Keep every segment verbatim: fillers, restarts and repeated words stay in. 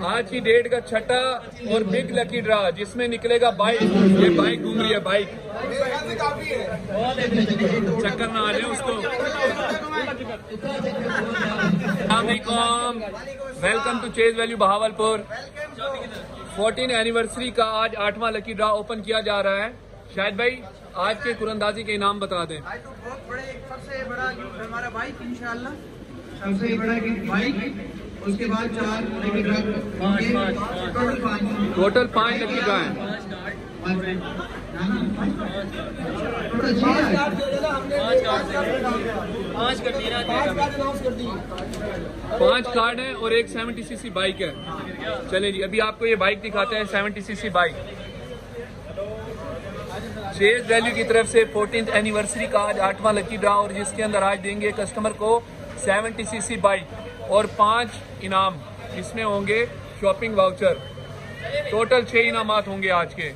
आज की डेट का छठा और बिग लकी ड्रा जिसमें निकलेगा बाइक। ये बाइक घूम रही है, बाइक चक्कर ना आ जाए उसको। Welcome to chase value Bahawalpur. Fourteen anniversary का आज आठवां लकी ड्रा ओपन किया जा रहा है। शायद भाई आज के कुरंदाजी के इनाम बता दें। आज तो बहुत बड़े, सबसे बड़ा गिफ्ट हमारा बाइक इंशाल्लाह, सबसे बड़ा गिफ्ट बाइक, उसके बाद चार लकी ड्रा, टोटल पाँच टोटल पाँच लकी ड्रा है। पांच कार्ड है और एक सेवेंटी सीसी बाइक है। चलें जी, अभी आपको ये बाइक दिखाते हैं, seventy CC bike. Chase value की तरफ से फोर्टीन एनिवर्सरी का आज आठवां लकी ड्रा, और जिसके अंदर आज देंगे कस्टमर को सेवेंटी सीसी बाइक और पांच इनाम। इसमें होंगे शॉपिंग वाउचर। टोटल छह इनामात होंगे आज के।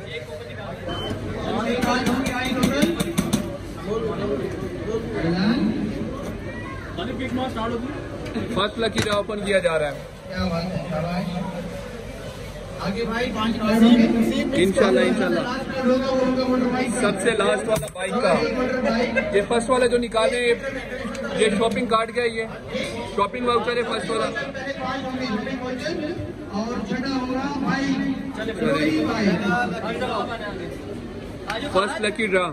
फर्स्ट लकी ड्रा ओपन किया जा रहा है। आगे भाई इंशाल्लाह इंशाल्लाह। सबसे लास्ट वाला बाइक का, ये फर्स्ट वाला जो निकाले, ये शॉपिंग कार्ड का है, ये शॉपिंग वाउचर है फर्स्ट वाला। फर्स्ट लकी ड्रा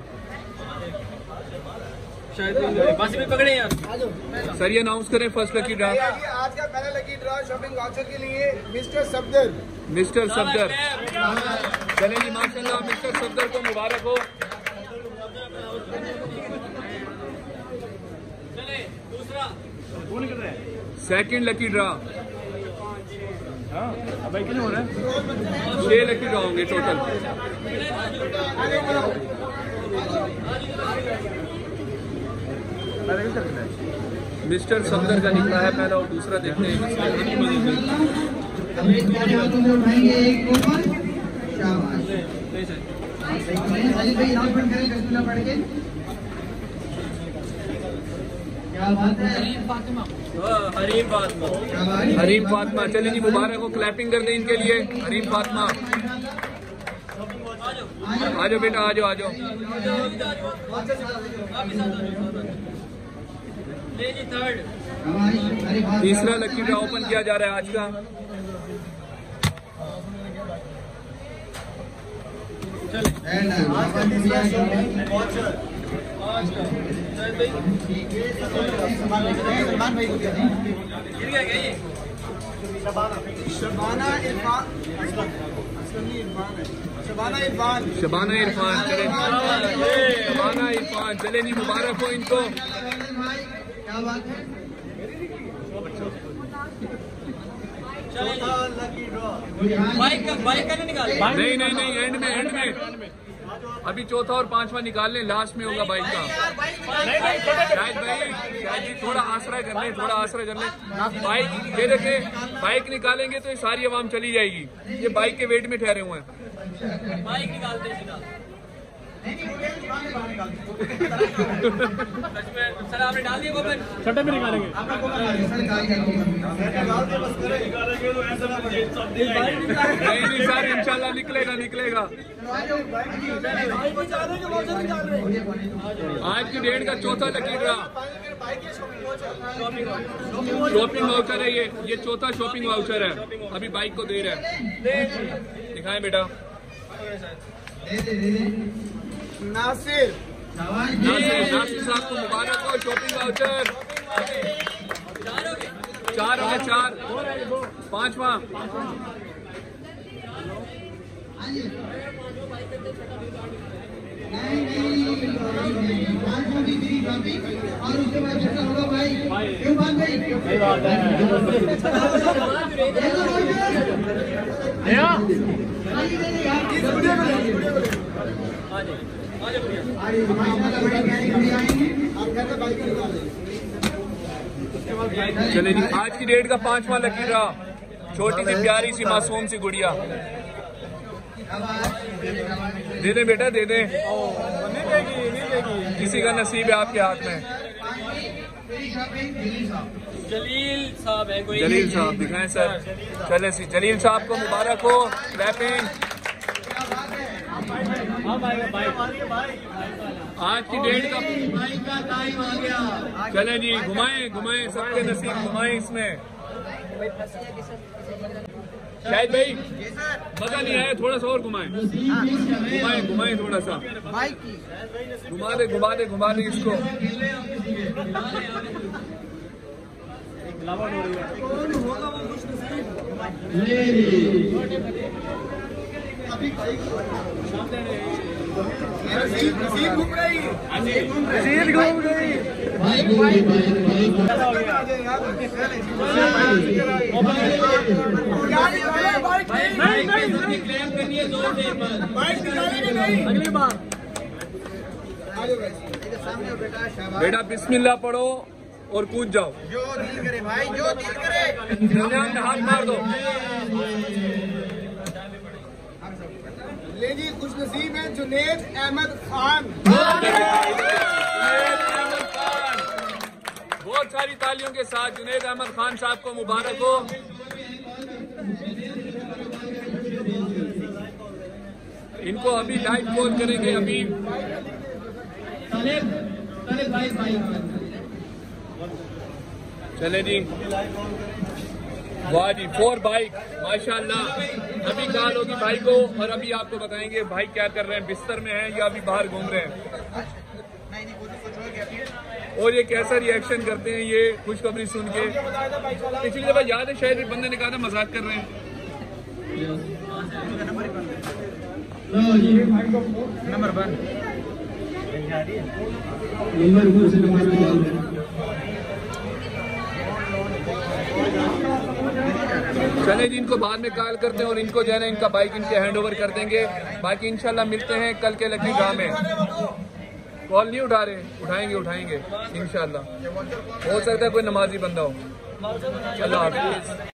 शायद बस में पकड़े यार। सर ये अनाउंस करें फर्स्ट लकी ड्रा। आज का पहला लकी ड्रा शॉपिंग वाउचर के लिए मिस्टर सफदर। मिस्टर सफदर, चलें जी माशाल्लाह, मिस्टर सफदर को मुबारक हो। सेकंड लकी ड्रा, कितने हो रहे हैं? छह लकी ड्रा होंगे टोटल। मिस्टर सफदर का निकला है पहला, और दूसरा देखते हैं। हरीम फातिमा, हरीम फातिमा, चलिए जी मुबारक हो, क्लैपिंग कर दें इनके लिए। हरीम फातिमा आ जाओ बेटा, आ जाओ आ जाओ। तीसरा लकी ड्रा ओपन किया जा रहा है आज का। शबाना इरफान, शबाना इरफान, शबाना इरफान, चले शबाना इरफान, चले जी मुबारक हो इनको। क्या बात है? बाइक का बाइक का नहीं निकाल, नहीं नहीं नहीं, एंड में एंड में अभी चौथा और पांचवा निकाल लें, लास्ट में होगा बाइक का। शायद भाई शायद जी थोड़ा आसरा कर लें, थोड़ा आसरा कर लें। बाइक ये देखे, बाइक निकालेंगे तो ये सारी आवाम चली जाएगी। ये बाइक के वेट में ठहरे हुए हैं। बाइक निकालते हैं सर, आपने डाल दिया गोबर, छठे में निकालेंगे। नहीं नहीं सर, इंशाल्लाह निकलेगा निकलेगा। आज की डेट का चौथा लकी ड्रा शॉपिंग वाउचर है। ये ये चौथा शॉपिंग वाउचर है, अभी बाइक को दे रहा है। दिखाएं बेटा। नासिर, नासिर नासिर साहब को मुबारक हो, शॉपिंग वाउचर। चार हो गए, चार, पांचवा। और उसके बाद होगा भाई, क्यों बात भाई? चले जी, आज की डेट का पांचवा लकी ड्रा, छोटी सी प्यारी सी मासूम सी गुड़िया। दे दे बेटा, दे दे, किसी का नसीब है आपके हाथ में। जलील साहब है कोई। जलील साहब दिखाएं सर। चले सी जलील साहब को मुबारक हो। क्लैपिंग। आज की डेट का बाइक का टाइम आ गया। चले जी घुमाएं घुमाएं सबके नसीब घुमाएं इसमें। शायद भाई मजा नहीं आया, थोड़ा सा और घुमाएं घुमाएं घुमाएं थोड़ा सा। बाइक की घुमा दे घुमा दे घुमा दे इसको। घूम रही घूम गई। अगली बार बेटा बिस्मिल्लाह पढ़ो और कूद जाओ। जो दिल करे भाई, जो दिल करे। हाथ मार दो। ले जी खुश नसीब है जुनेद अहमद खान। बहुत सारी तालियों के साथ जुनेद अहमद खान साहब को मुबारक हो। इनको अभी लाइव कॉल करेंगे। अभी चले जी। वाह जी फोर बाइक माशाल्लाह। अभी कॉल होगी भाई को और अभी आपको बताएंगे भाई क्या कर रहे हैं, बिस्तर में हैं या अभी बाहर घूम रहे हैं और ये कैसा रिएक्शन करते हैं ये खुशखबरी सुन के। पिछली दफा याद है शायद बंदे ने कहा था मजाक कर रहे हैं। नंबर वन चले जी इनको बाद में कॉल करते हैं और इनको जो है ना इनका बाइक इनके हैंड ओवर कर देंगे। बाकी इंशाल्लाह मिलते हैं कल के लकी गाँव में। कॉल नहीं उठा रहे, उठाएंगे उठाएंगे इंशाल्लाह। हो सकता है कोई नमाजी बंदा हो। अल्लाह हाफिज़।